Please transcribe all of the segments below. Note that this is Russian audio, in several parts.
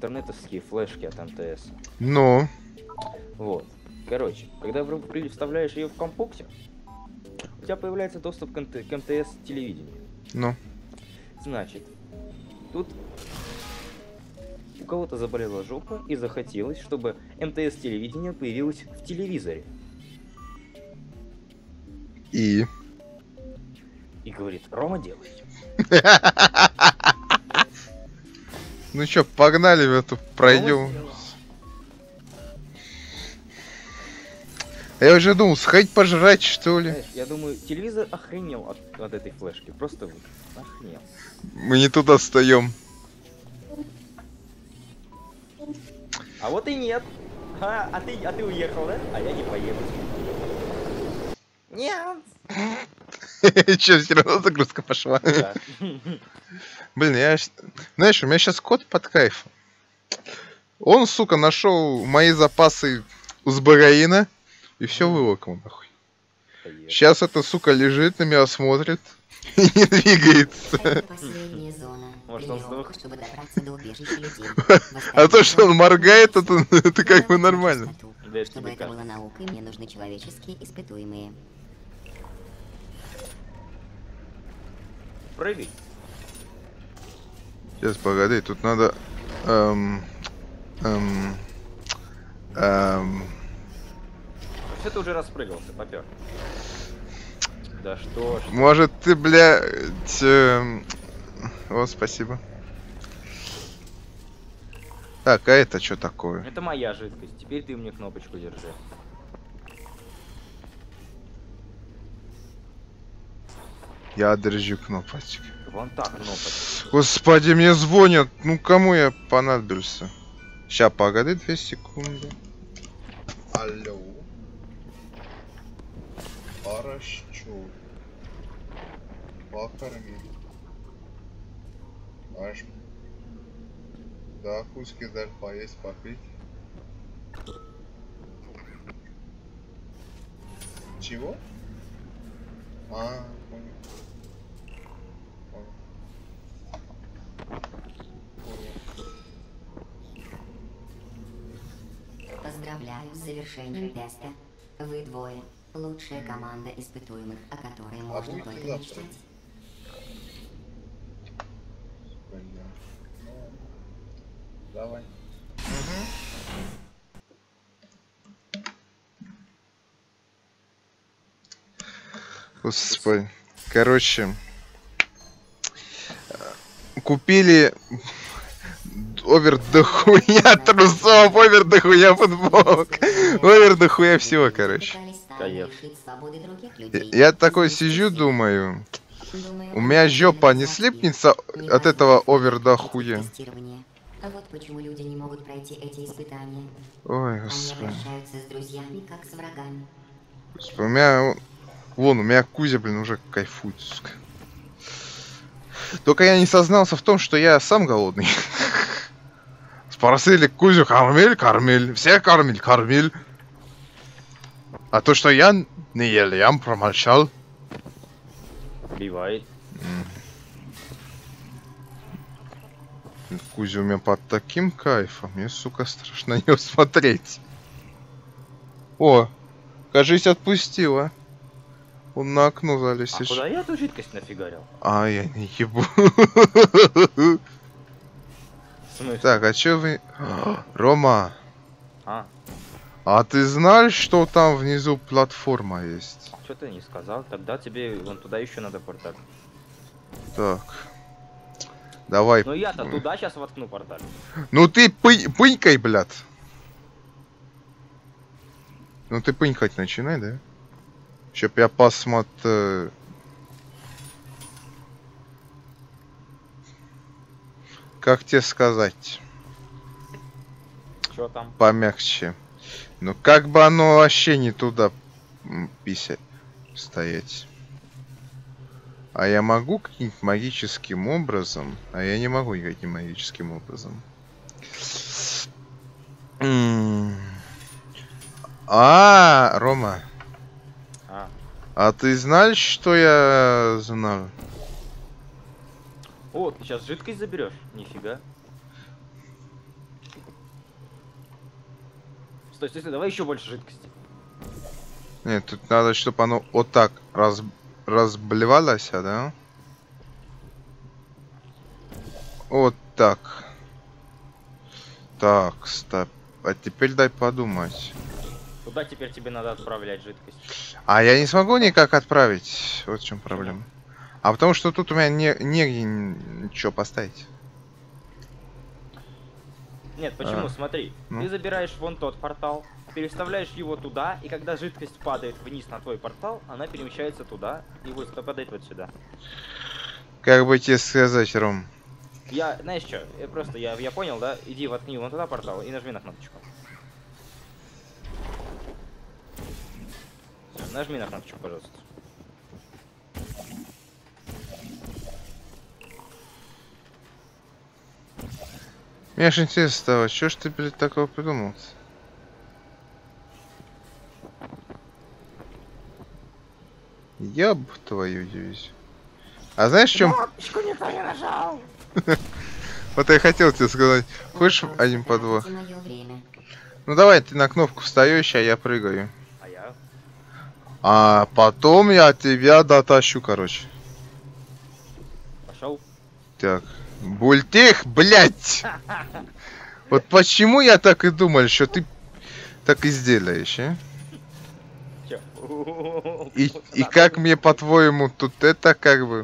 интернетовские флешки от МТС. Ну, Вот. Короче, когда вставляешь ее в компьютер, у тебя появляется доступ к МТС телевидению. ну. Значит, тут у кого-то заболела жопа и захотелось, чтобы МТС телевидение появилось в телевизоре. И? И говорит: Рома, делай. Ну чё, погнали в эту, пройдем. сделал. Я уже думал, сходить пожрать, что ли. Знаешь, я думаю, телевизор охренел от этой флешки. Просто вот охренел. Мы не туда встаем. А вот и нет. А ты уехал, да? А я не поеду. Нет. Че, все равно загрузка пошла. Да. Блин, знаешь, у меня сейчас кот под кайфом. Он, сука, нашел мои запасы узбагаина и все вылокал, нахуй. Сейчас эта сука лежит, на меня смотрит и не двигается. Это последняя зона. Может, он Тренировка, сдох? чтобы добраться до убежища людей. А то, что он моргает, это как бы нормально. Да, это Чтобы тебе это было кажется. наукой, мне нужны человеческие испытуемые. Прыгай. Сейчас, погоди, тут надо... Все, ты уже распрыгался, попер. Да что ж. Может ты, блядь... Вот, спасибо. Так, а это что такое? Это моя жидкость. Теперь ты мне кнопочку держи. Я держу кнопочку. Вон так кнопочка. Господи, мне звонят. Ну, кому я понадобился? Ща, погоди 2 секунды. Алло. Хорошо. Покорми. Аж. Да, куски дай поесть, попить. Чего? А, понял. Поздравляю с завершением теста. Вы двое. Лучшая команда испытуемых, о которой можно будете только завтра? мечтать. Понятно. Давай. Господи. Короче, купили овер до хуя трусов, овер до хуя футболок, овер до хуя всего, короче. Конечно. Я такой сижу, думаю, у меня жопа не слипнется от этого овер до хуя. А вот почему люди не могут пройти эти испытания. Ой, Они господи. обращаются с друзьями, как с врагами. Господи, у меня... Вон, у меня Кузя, блин, уже кайфует, сука. Только я не сознался в том, что я сам голодный. Спросили Кузю: кормиль, кормиль, все кормиль, кормиль. А то, что я не ел, я промолчал. Бивает. Кузя у меня под таким кайфом, мне, сука, страшно на него смотреть. О, кажись, отпустила. Он на окно залез. А куда я эту жидкость нафигарил? А, я не ебу. В смысле? Так, а чё вы... Рома, А, а ты знаешь, что там внизу платформа есть? что ты не сказал? Тогда тебе вон туда еще надо порталь. Так. Давай. Ну я-то туда сейчас воткну порталь. Ну ты пынькай, блядь. Ну ты пынькать начинай, да? Чтоб я посмотрел. Как тебе сказать? Что там? Помягче. Ну как бы оно вообще не туда писать стоять. А я могу каким-нибудь магическим образом? А я не могу никаким магическим образом. Рома. А ты знаешь, что я знал? О, ты сейчас жидкость заберешь? Нифига. Стой, стой, стой, давай еще больше жидкости. Нет, тут надо, чтобы оно вот так разблевалось, да? Вот так. Так, стоп. А теперь дай подумать. Куда теперь тебе надо отправлять жидкость? А я не смогу никак отправить. Вот в чем проблема. А потому что тут у меня негде ничего поставить. Нет, почему? А, Смотри, ну. ты забираешь вон тот портал, переставляешь его туда, и когда жидкость падает вниз на твой портал, она перемещается туда и вот попадает вот сюда. Как бы тебе сказать, Ром? Я, знаешь что, я понял, да? Иди воткни вон туда портал и нажми на кнопочку. Всё, нажми на кнопочку, пожалуйста. Мне аж интересно стало, что ж ты, блядь, такого придумал? Я б твою дивизию. А знаешь, в чем? Кнопочку никто не нажал! Вот я хотел тебе сказать. Хочешь Пожалуйста, один подвох? тратите моё время. Ну давай, ты на кнопку встаешь, а я прыгаю. А я? А потом я тебя дотащу, короче. Пошел. Так. Бультих, блять! Вот почему я так и думал, что ты так и сделаешь, а? Чё? И как мне, по-твоему, тут это как бы...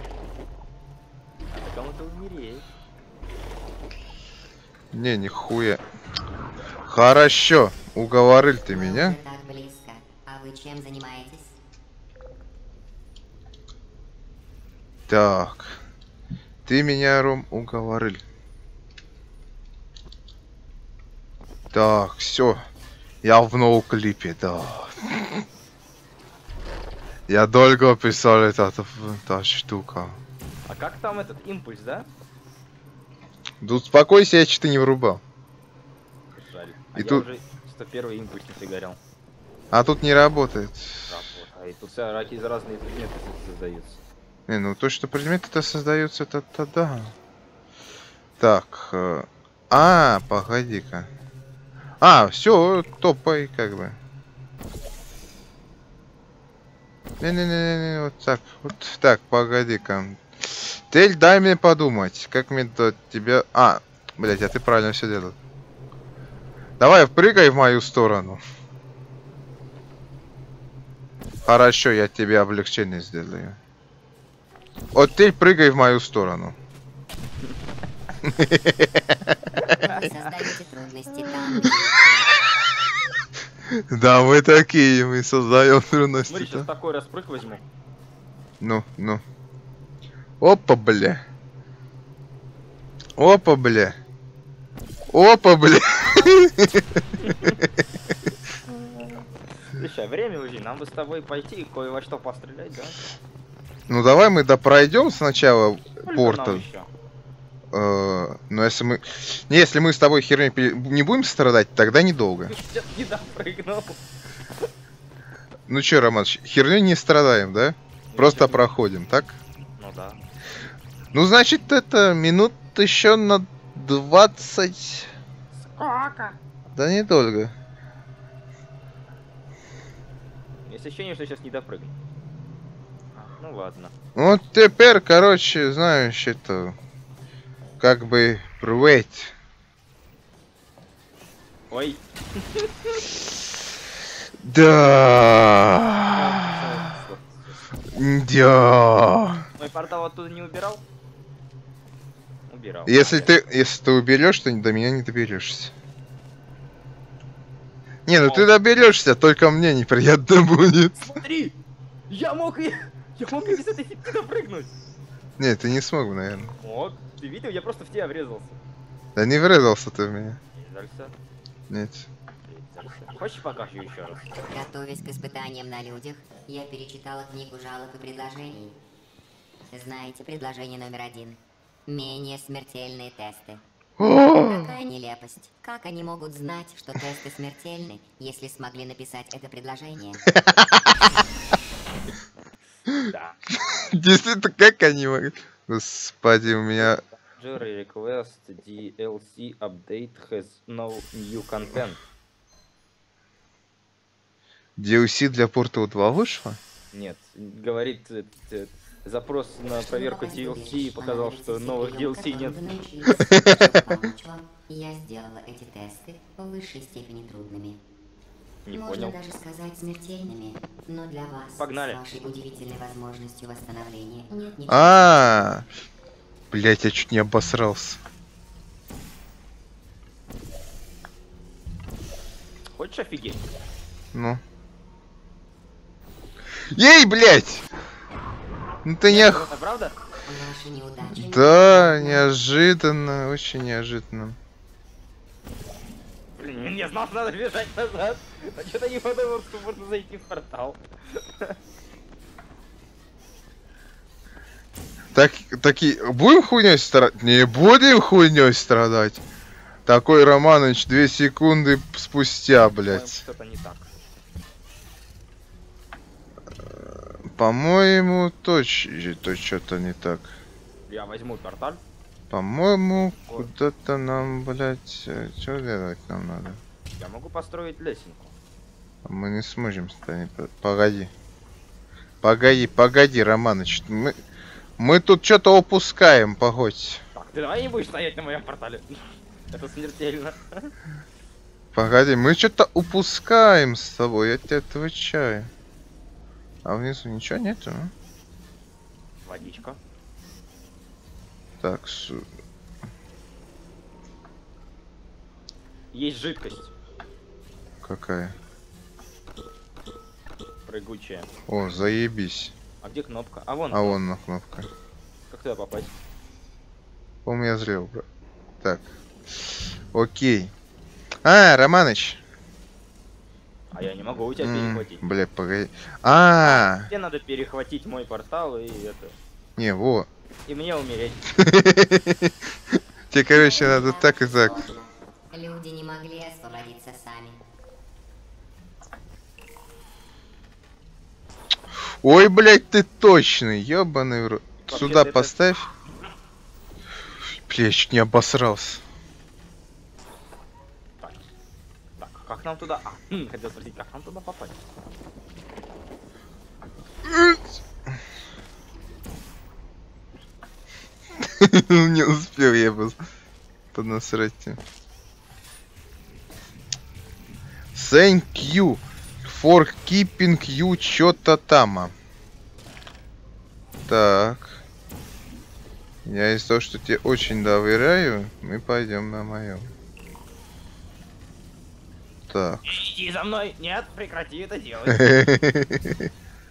Надо кому-то умереть. Не, нихуя. Хорошо, уговорил ты Вы меня. уже так близко. А вы чем занимаетесь? Так. Ты меня, Ром, уговорил. Так, все. Я в новом клипе, да. Я долго писал эта штука. А как там этот импульс, да? Да успокойся, я что-то не врубал. Жаль. И А я тут- уже 101 импульс не фигарил. А тут не работает. А и тут вся раки из разные предметы создаются. Не, ну то, что предметы-то создаются, это да. Так. Погоди-ка. Все, топай, как бы. Не, вот так. Вот так, погоди-ка. Тель, дай мне подумать, как мне до тебя... Блять, а ты правильно все делал. Давай, прыгай в мою сторону. Хорошо, я тебе облегчение сделаю. Вот ты прыгай в мою сторону. Вы создаете трудности там, где Да, мы такие, мы создаем трудности. Смотри, сейчас такой распрыг возьму. Ну. Опа, бля. Опа, бля. Слушай, время уже, нам бы с тобой пойти и кое во что пострелять, да? Ну давай мы пройдем сначала Сколько нам портал. еще? Но если мы... Не, если мы с тобой херней не будем страдать, тогда недолго. Сейчас не допрыгнул. Ну чё, Романыч, херней не страдаем, да? Просто проходим, так? Ну да. Ну значит это минут еще на 20. Сколько? Да недолго. Есть ощущение, что сейчас не допрыгну. Ну ладно. Вот теперь, короче, знаешь, это... Как бы... Привет. Ой. Да. Да. Мой портал оттуда не убирал? Убирал. Если ты уберешь, то до меня не доберешься. Не, ну ты доберешься, только мне неприятно будет. Смотри! Я мог и без этой фигни допрыгнуть. Не, ты не смог, наверное. Вот. Ты видел? Я просто в тебя врезался. Да не врезался ты в меня. Врезался. Нет. Врезался. Хочешь покажу еще раз? готовясь к испытаниям на людях, я перечитала книгу жалоб и предложений. Знаете, предложение номер 1. Менее смертельные тесты. Какая нелепость. Как они могут знать, что тесты смертельны, если смогли написать это предложение? Да. Действительно, как они могут? Господи, у меня... Jury request DLC update has no new content. DLC для Portal 2 вышло? Нет, говорит, запрос на проверку DLC показал, что новых DLC нет. Я сделала эти тесты в высшей степени трудными. Не Можно понял. даже сказать смертельными, но для вас, Погнали. с вашей удивительной возможностью восстановления, нет ничего. А, блять, я чуть не обосрался. Хочешь офигеть? Ну. Ей, блять! Ну ты не ох... Это правда? Ваши неудачи. Да, неожиданно, очень неожиданно. Блин, я знал, что надо бежать назад. А что-то не подумал, что можно зайти в портал. Таки, будем хуйней страдать? Не будем хуйней страдать. Такой Романыч 2 секунды спустя, По-моему, блять. что-то не так. По-моему, то что-то не так. Я возьму порталь. По-моему, Вот. куда-то нам, блять, что делать нам надо? Я могу построить лесенку. Мы не сможем станет. Погоди. Погоди, Романыч. Мы тут что-то упускаем, погодь. Так, ты давай не будешь стоять на моем портале. Это смертельно. Погоди, мы что-то упускаем с тобой, я тебе отвечаю. А внизу ничего нету, а? Водичка. Так, Есть жидкость. какая? Прыгучая. О, заебись. А где кнопка? А вон. А вон на кнопка. Как туда попасть? По-моему, я зрел, брат. Так. Окей. А, Романыч. А я не могу у тебя перехватить. Бля, погоди. А, Тебе надо перехватить мой портал и это. не, во. И мне умереть. Тебе, короче, надо так и так. Люди не могли освободиться сами. Ой, блядь, ты точный, ёбаный в рот. Вообще-то Сюда это- поставь. Бля, я чуть не обосрался. Так, как нам туда? А, хотел спросить, как нам туда попасть? Не успел я бы поднасрать тебе. Thank you for keeping you чё-то там. Так. Я из-за того, что тебе очень доверяю, мы пойдем на моем. Так. Иди за мной! Нет, прекрати это делать.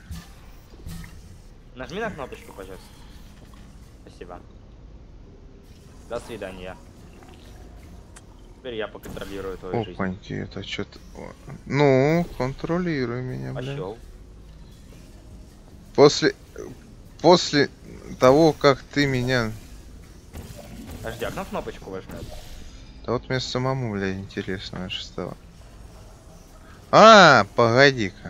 Нажми на кнопочку, пожалуйста. Спасибо. До свидания. Теперь я поконтролирую твою жизнь. Опаньки, это что-то... Ну, контролируй меня, блядь. Пошел. После того, как ты меня... Подожди, а как кнопочку возьмет? Да вот мне самому, блядь, интересно аж стало. А, погоди-ка.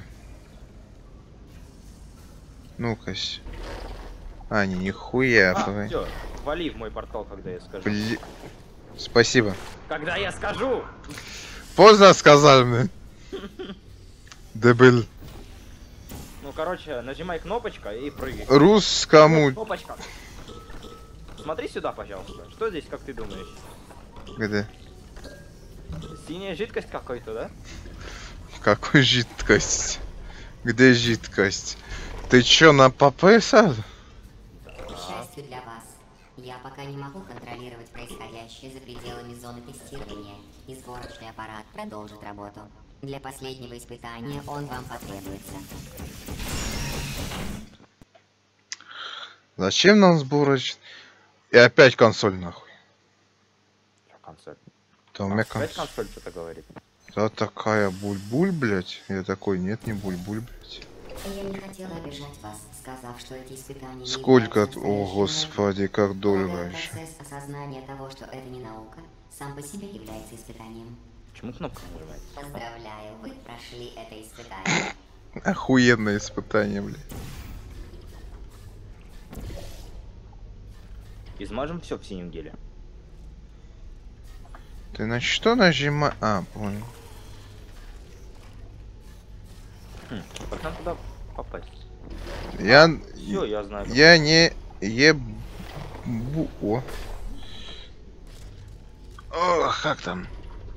Ну-ка. А, не, нихуя, погоди. Все, вали в мой портал, когда я скажу. Спасибо. Когда я скажу! Поздно сказал мне. Дебил. Ну, короче, нажимай кнопочка и прыгай. Русскому... Кнопочка. Смотри сюда, пожалуйста. Что здесь, как ты думаешь? Где? Синяя жидкость какой-то, да? Какой жидкость? Где жидкость? Ты чё, на ПП сад? К счастью для вас, я пока не могу контролировать происходящее за пределами зоны тестирования, и сборочный аппарат продолжит работу. Для последнего испытания он вам потребуется. Зачем нам сборочный? И опять консоль нахуй. Чё, консоль? Да у меня Опять консоль. консоль что-то говорит. Да такая буль-буль, блять. Я такой, нет, не буль-буль, блять. Я не хотела обижать вас, сказав, что эти испытания не Сколько? являются О, настоящей господи, как долго наукой. еще. Процесс осознания того, что это не наука, сам по себе является испытанием. Почему кнопка нажимается? Поздравляю, вы прошли это испытание. Охуенное испытание, блядь. Измажем все в синем геле. Ты на что нажимаешь? А, понял. Как нам туда попасть? Все, я знаю. как. Я не О. Ох, как там?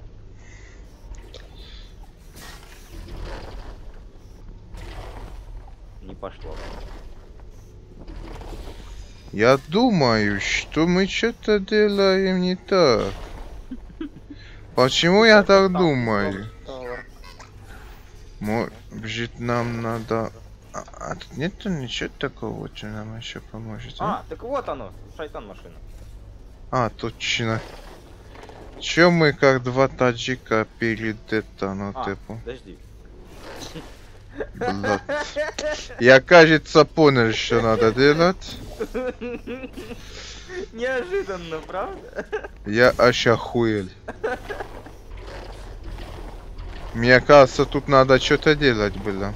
Не пошло. Я думаю, что мы что-то делаем не так. Почему я так думаю? Может, нам надо... А тут нет ничего такого, что нам еще поможет, а? Так вот оно, шайтан машина. А, точно. Чё мы как два таджика перед это, ну типа. Подожди. Блядь. Я, кажется, понял, что надо делать. Неожиданно, правда? Я аж охуел. Мне кажется, тут надо что-то делать было.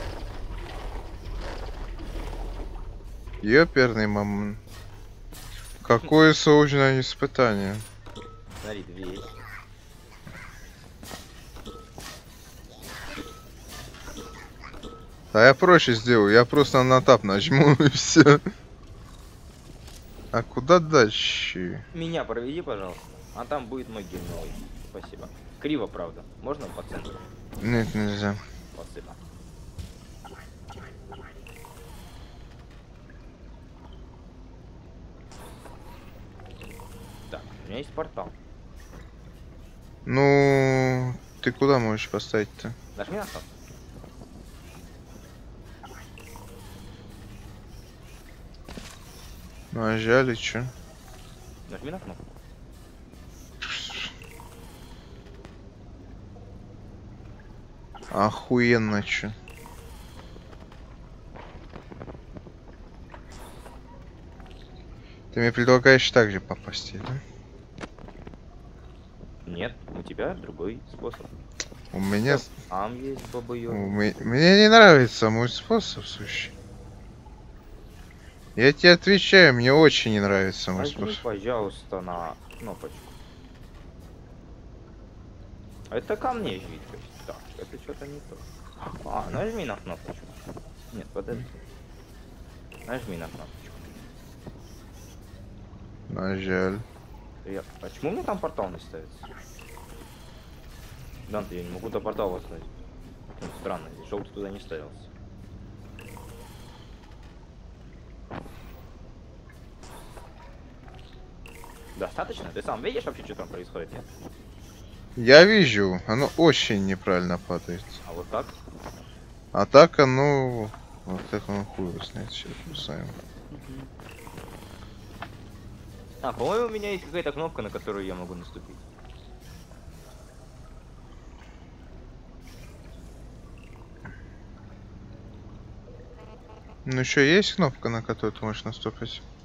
Ёперный мамон. Какое сложное испытание. Смотри, дверь. А я проще сделаю, я просто на тап нажму и все. А куда дальше? Меня проведи, пожалуйста. А там будет мой герой. Спасибо. Криво, правда. Можно по центру? Нет, нельзя. Спасибо. Так, у меня есть портал. Ну, ты куда можешь поставить-то? Нажми на кнопку. Нажали, чё? Нажми на кнопку. Охуенно, чё? Ты мне предлагаешь так же попасть, да? Нет, у тебя другой способ. У меня... Там есть баба-ё. Мне не нравится мой способ, слушай. Я тебе отвечаю, мне очень не нравится мой Нажми, способ. пожалуйста, на кнопочку. Это ко мне жидкость. Так, это что-то не то. Нажми на кнопочку. Нет, подожди. Нажми на кнопочку. Нажал. Почему мне там портал не ставится? Данте, я не могу до портала ставить. Странно, здесь желтый туда не ставился. Достаточно? Ты сам видишь вообще, что там происходит? Нет? Я вижу, оно очень неправильно падает. А вот так? А так оно... Вот так оно хуй знает, сейчас поставим. По-моему, у меня есть какая-то кнопка, на которую я могу наступить. Ну еще есть кнопка, на которую ты можешь наступить?